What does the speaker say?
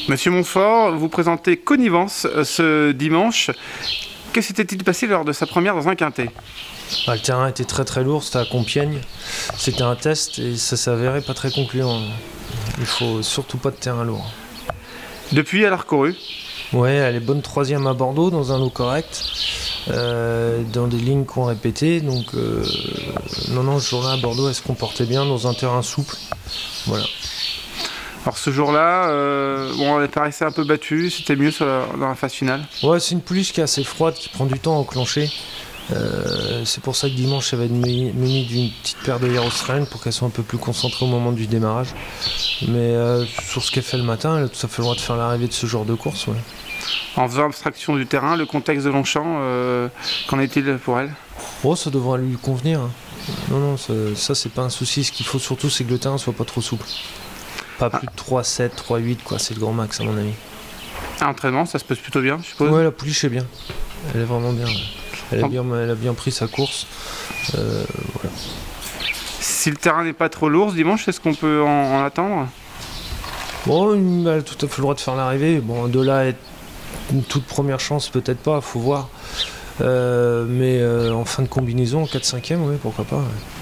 Monsieur Montfort, vous présentez Connivence ce dimanche. Que s'était-il passé lors de sa première dans un quintet? Le terrain était très lourd, c'était à Compiègne. C'était un test et ça s'avérait pas très concluant. Il faut surtout pas de terrain lourd. Depuis, elle a recouru? Ouais, elle est bonne troisième à Bordeaux dans un lot correct, dans des lignes qu'on répétait. Donc, non, ce jour-là à Bordeaux, elle se comportait bien dans un terrain souple. Voilà. Alors ce jour-là, elle paraissait un peu battue, c'était mieux dans la phase finale? Ouais, c'est une pouliche qui est assez froide, qui prend du temps à enclencher. C'est pour ça que dimanche, elle va être munie d'une petite paire de australiennes pour qu'elle soit un peu plus concentrée au moment du démarrage. Mais sur ce qu'elle fait le matin, elle a tout à fait le droit de faire l'arrivée de ce genre de course. Ouais. En faisant abstraction du terrain, le contexte de Longchamp, qu'en est-il pour elle? Oh, ça devrait lui convenir. Non, ça c'est pas un souci. Ce qu'il faut surtout, c'est que le terrain soit pas trop souple. Pas plus de 3,7, 3,8, quoi. C'est le grand max, à mon avis. À l'entraînement, ça se passe plutôt bien, je suppose? Ouais, la pouliche est bien. Elle est vraiment bien. Elle a bien pris sa course. Voilà. Si le terrain n'est pas trop lourd ce dimanche, est-ce qu'on peut en attendre? Bon, elle a tout à fait le droit de faire l'arrivée. Bon, de là, être une toute première chance, peut-être pas, faut voir. Mais en fin de combinaison, 4-5e, oui, pourquoi pas. Ouais.